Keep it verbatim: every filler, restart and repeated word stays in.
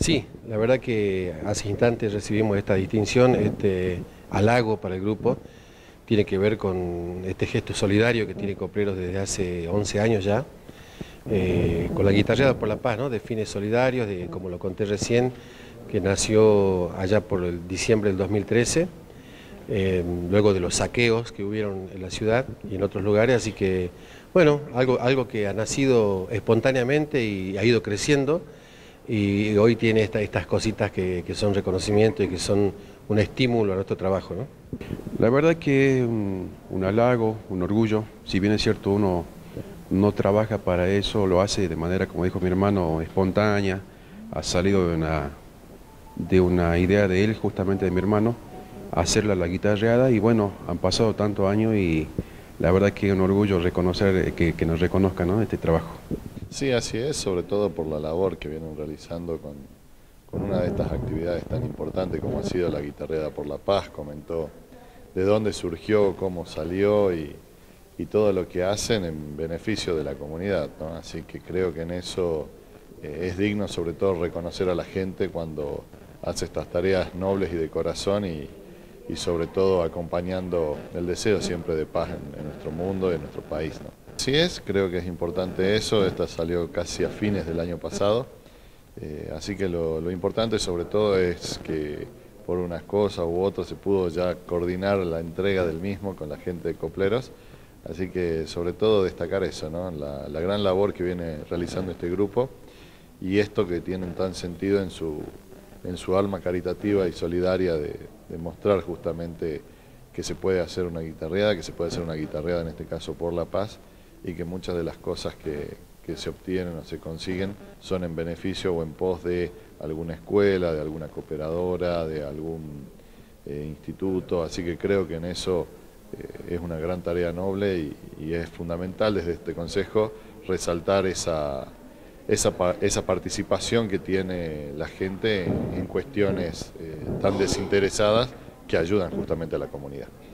Sí, la verdad que hace instantes recibimos esta distinción, este halago para el grupo. Tiene que ver con este gesto solidario que tiene Copleros desde hace once años ya, eh, con la Guitarreada por la Paz, ¿no? De fines solidarios, de, como lo conté recién, que nació allá por el diciembre del dos mil trece, eh, luego de los saqueos que hubieron en la ciudad y en otros lugares, así que, bueno, algo, algo que ha nacido espontáneamente y ha ido creciendo, y hoy tiene esta, estas cositas que, que son reconocimiento y que son un estímulo a nuestro trabajo, ¿no? La verdad que un, un halago, un orgullo, si bien es cierto uno no trabaja para eso, lo hace de manera, como dijo mi hermano, espontánea, ha salido de una, de una idea de él, justamente de mi hermano, hacerla la guitarreada, y bueno, han pasado tantos años y la verdad que es un orgullo reconocer, que, que nos reconozcan, ¿no?, este trabajo. Sí, así es, sobre todo por la labor que vienen realizando con, con una de estas actividades tan importantes como ha sido la Guitarreada por la Paz. Comentó de dónde surgió, cómo salió y, y todo lo que hacen en beneficio de la comunidad, ¿no? Así que creo que en eso eh, es digno sobre todo reconocer a la gente cuando hace estas tareas nobles y de corazón y, y sobre todo acompañando el deseo siempre de paz en, en nuestro mundo y en nuestro país, ¿no? Así es, creo que es importante eso. Esta salió casi a fines del año pasado, eh, así que lo, lo importante sobre todo es que por unas cosas u otras se pudo ya coordinar la entrega del mismo con la gente de Copleros, así que sobre todo destacar eso, ¿no? La, la gran labor que viene realizando este grupo y esto que tienen tan sentido en su, en su alma caritativa y solidaria de, de mostrar justamente que se puede hacer una guitarreada, que se puede hacer una guitarreada en este caso por la paz, y que muchas de las cosas que, que se obtienen o se consiguen son en beneficio o en pos de alguna escuela, de alguna cooperadora, de algún eh, instituto, así que creo que en eso eh, es una gran tarea noble y, y es fundamental desde este consejo resaltar esa, esa, esa participación que tiene la gente en, en cuestiones eh, tan desinteresadas que ayudan justamente a la comunidad.